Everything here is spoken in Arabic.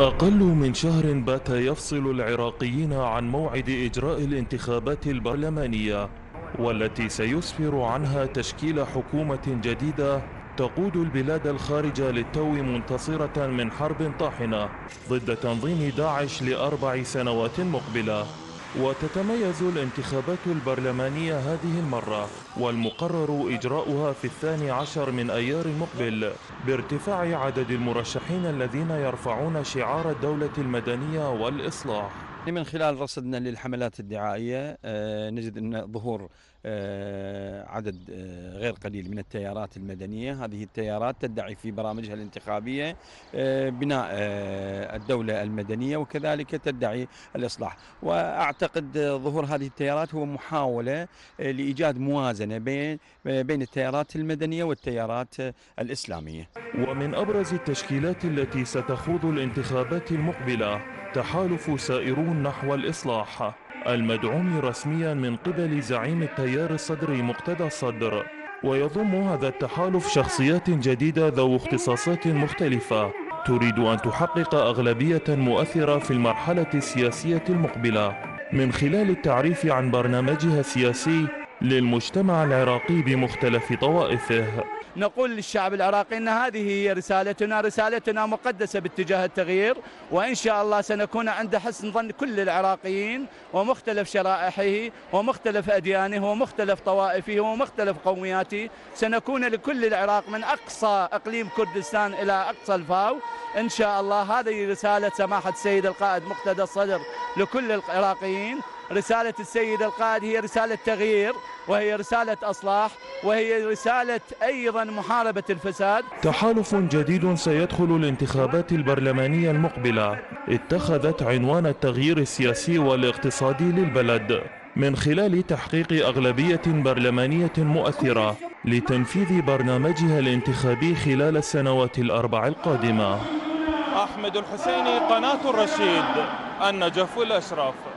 أقل من شهر بات يفصل العراقيين عن موعد إجراء الانتخابات البرلمانية، والتي سيسفر عنها تشكيل حكومة جديدة تقود البلاد الخارجة للتو منتصرة من حرب طاحنة ضد تنظيم داعش ل4 سنوات مقبلة. وتتميز الانتخابات البرلمانية هذه المرة والمقرر إجراؤها في 12 من أيار المقبل بارتفاع عدد المرشحين الذين يرفعون شعار الدولة المدنية والإصلاح. من خلال رصدنا للحملات الدعائية نجد أن ظهور عدد غير قليل من التيارات المدنية. هذه التيارات تدعي في برامجها الانتخابية بناء الدولة المدنية، وكذلك تدعي الإصلاح. وأعتقد ظهور هذه التيارات هو محاولة لإيجاد موازنة بين التيارات المدنية والتيارات الإسلامية. ومن أبرز التشكيلات التي ستخوض الانتخابات المقبلة تحالف سائرون نحو الإصلاح، المدعوم رسميا من قبل زعيم التيار الصدري مقتدى الصدر. ويضم هذا التحالف شخصيات جديدة ذو اختصاصات مختلفة تريد أن تحقق أغلبية مؤثرة في المرحلة السياسية المقبلة من خلال التعريف عن برنامجها السياسي للمجتمع العراقي بمختلف طوائفه. نقول للشعب العراقي أن هذه هي رسالتنا مقدسة باتجاه التغيير، وإن شاء الله سنكون عند حسن ظن كل العراقيين ومختلف شرائحه ومختلف أديانه ومختلف طوائفه ومختلف قومياته. سنكون لكل العراق من أقصى إقليم كردستان إلى أقصى الفاو. إن شاء الله هذه رسالة سماحة السيد القائد مقتدى الصدر لكل العراقيين. رسالة السيد القائد هي رسالة تغيير، وهي رسالة أصلاح، وهي رسالة أيضا محاربة الفساد. تحالف جديد سيدخل الانتخابات البرلمانية المقبلة اتخذت عنوان التغيير السياسي والاقتصادي للبلد من خلال تحقيق أغلبية برلمانية مؤثرة لتنفيذ برنامجها الانتخابي خلال السنوات ال4 القادمة. أحمد الحسيني، قناة الرشيد، النجف الأشرف.